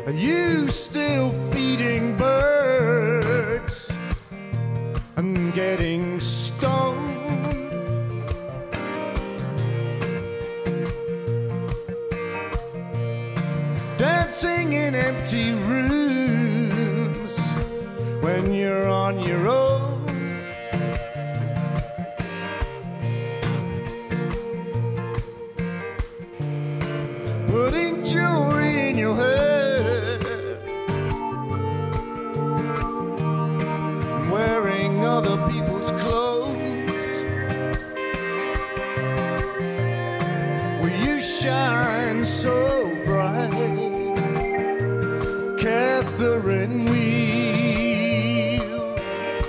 Are you still feeding birds and getting stoned? Dancing in empty rooms when you're on your own? Putting jewelry in your head, wearing other people's clothes. Will you shine so bright, Catherine Wheel?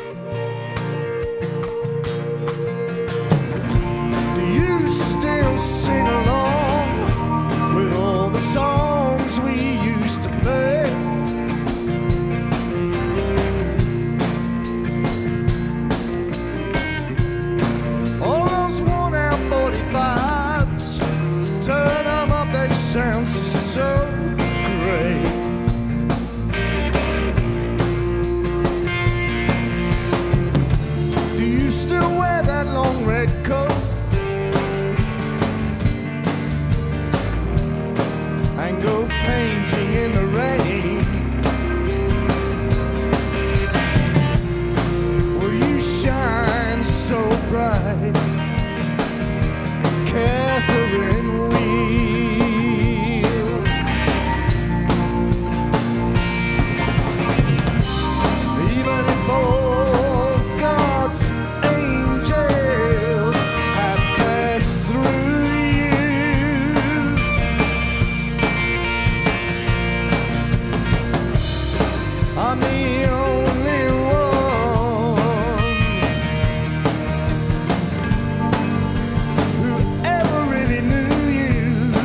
Do you still sing along with all the songs we used to play? All those worn out 45s, turn them up, they sound so great. Do you still wear that long red coat and go painting in the rain? Will you shine so bright, Catherine Wheel? Even if all God's angels have passed through you, I'm the only one who ever really knew you.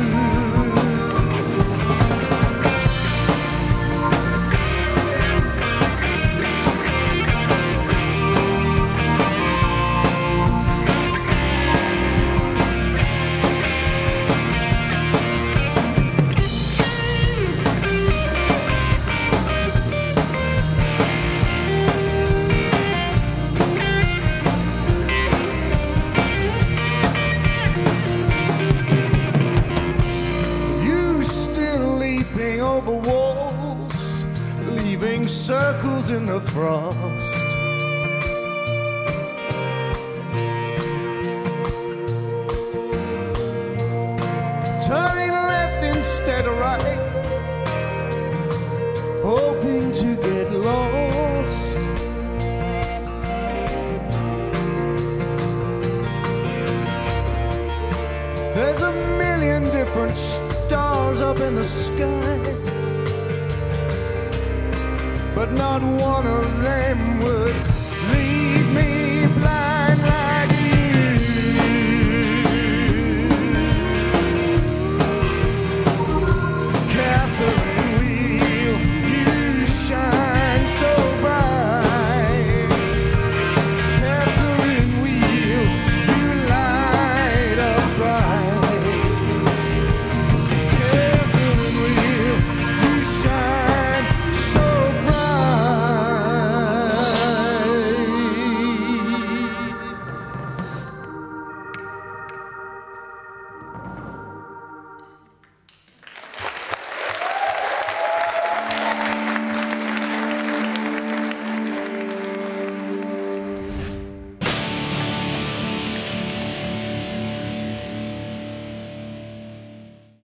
Over walls, leaving circles in the frost. Turning left instead of right, hoping to get lost. There's a million different stars up in the sky, but not one of them would